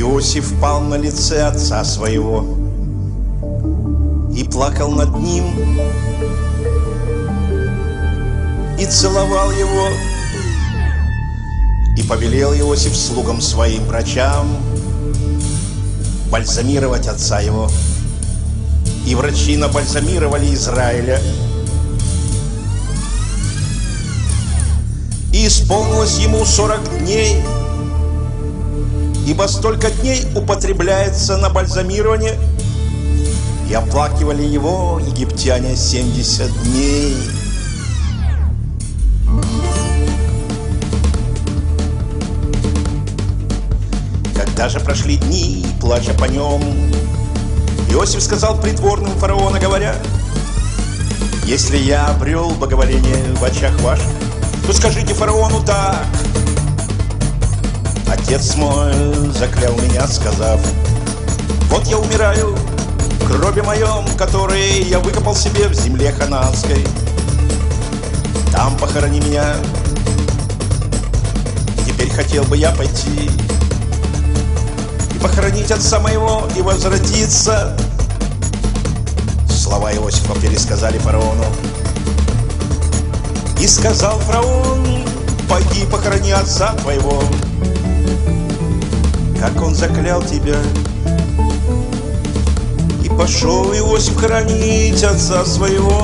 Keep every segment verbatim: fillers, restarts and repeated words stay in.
Иосиф пал на лице отца своего и плакал над ним, и целовал его. И повелел Иосиф слугам своим, врачам, бальзамировать отца его. И врачи набальзамировали Израиля. И исполнилось ему сорок дней, ибо столько дней употребляется на бальзамирование. И оплакивали его египтяне семьдесят дней. Когда же прошли дни, плача по нем, Иосиф сказал придворным фараона, говоря: если я обрел благоволение в очах ваших, то скажите фараону так: отец мой заклял меня, сказав: вот я умираю в гробе моем, который я выкопал себе в земле ханаанской. Там похорони меня. Теперь хотел бы я пойти и похоронить отца моего и возвратиться. Слова Иосифа пересказали фараону. И сказал фараон: пойди похорони отца твоего, как он заклял тебя. И пошел Иосиф хоронить отца своего,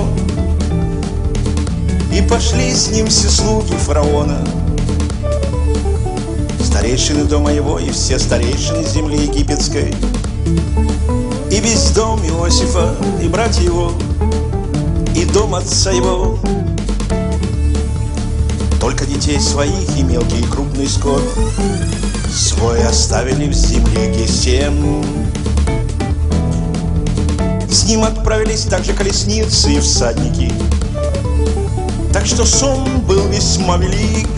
и пошли с ним все слуги фараона, старейшины дома его и все старейшины земли египетской, и весь дом Иосифа, и братья его, и дом отца его. Только детей своих и мелкий и крупный скот свой оставили в земле Гесем. С ним отправились также колесницы и всадники, так что сон был весьма велик.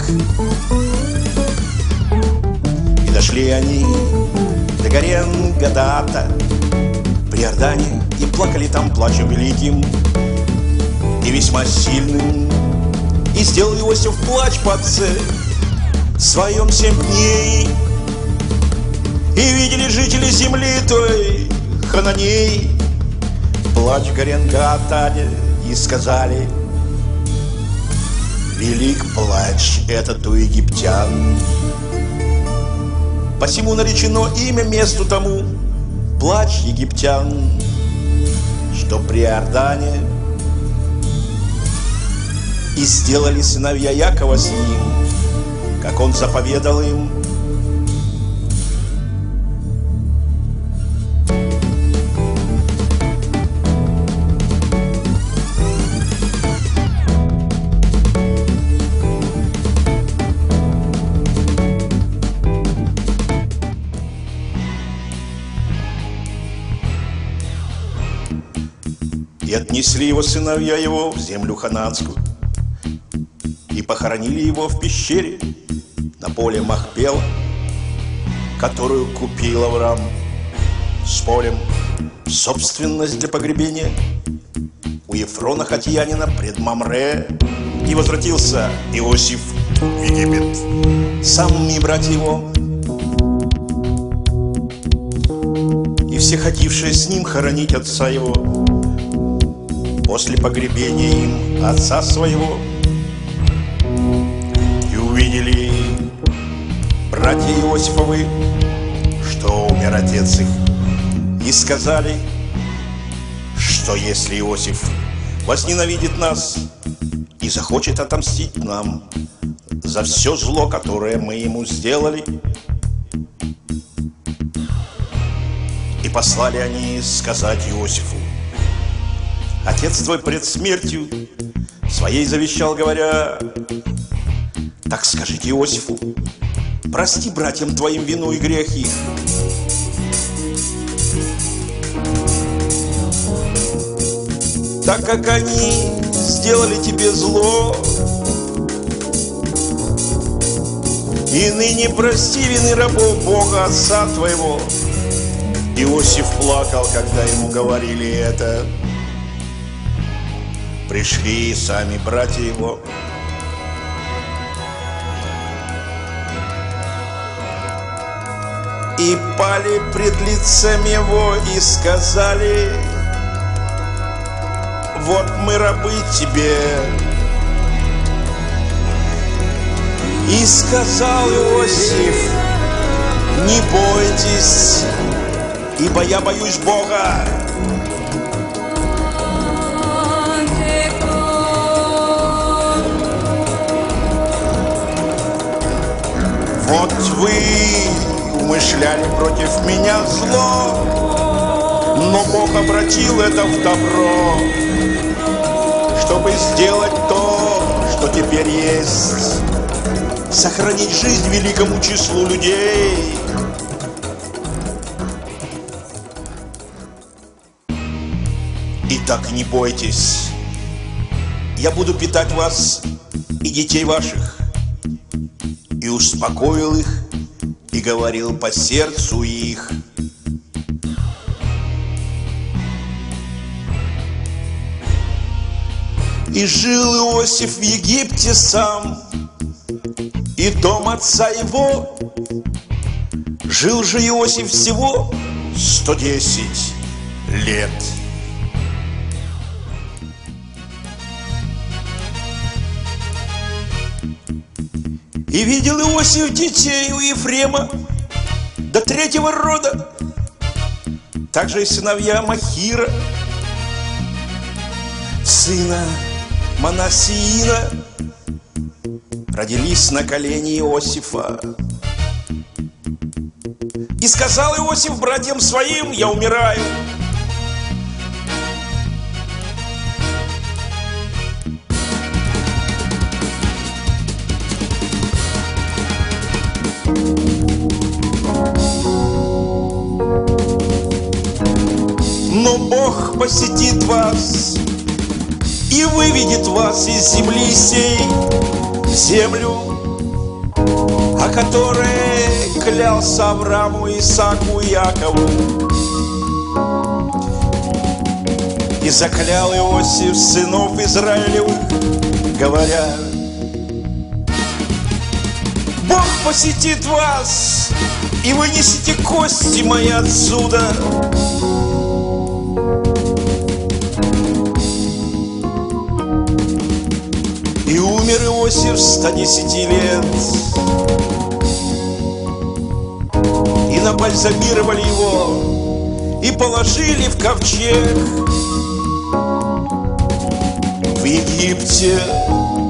И дошли они до горы Эн-Гадата при Иордане, и плакали там плачем великим и весьма сильным. И сделал Иосиф плач по отце своем семь дней. И видели жители земли той Хананей плач в горе Эн-Гадате, и сказали: велик плач этот у египтян. Посему наречено имя месту тому плач египтян, что при Иордане. И сделали сыновья Якова с ним, как он заповедал им. И отнесли его сыновья его в землю ханаанскую, и похоронили его в пещере на поле Махпела, которую купил Авраам с полем в собственность для погребения у Ефрона хатиянина пред Мамре. И возвратился Иосиф в Египет, сам и братья его, и все ходившие с ним хоронить отца его после погребения им отца своего. И увидели братья Иосифовы, что умер отец их, и сказали, что если Иосиф возненавидит нас и захочет отомстить нам за все зло, которое мы ему сделали. И послали они сказать Иосифу: отец твой пред смертью своей завещал, говоря: так скажите Иосифу, прости братьям твоим вину и грех их. Так как они сделали тебе зло, и ныне прости вины рабов Бога отца твоего. Иосиф плакал, когда ему говорили это. Пришли сами братья его, И пали пред лицем его и сказали: вот мы рабы тебе. И сказал Иосиф: не бойтесь, ибо я боюсь Бога. Вот вы умышляли против меня зло, но Бог обратил это в добро, чтобы сделать то, что теперь есть, сохранить жизнь великому числу людей. Итак, не бойтесь, я буду питать вас и детей ваших. И успокоил их, и говорил по сердцу их. И жил Иосиф в Египте сам, и дом отца его. Жил же Иосиф всего сто десять лет. И видел Иосиф детей у Ефрема до третьего рода, также и сыновья Махира, сына Манассиина, родились на колени Иосифа. И сказал Иосиф братьям своим: я умираю. Но Бог посетит вас и выведет вас из земли сей в землю, о которой клялся Аврааму, Исааку и Якову. И заклял Иосиф сынов Израилевых, говоря: Бог посетит вас и вынесите кости мои отсюда. И умер Иосиф ста десяти лет, и набальзамировали его, и положили в ковчег в Египте.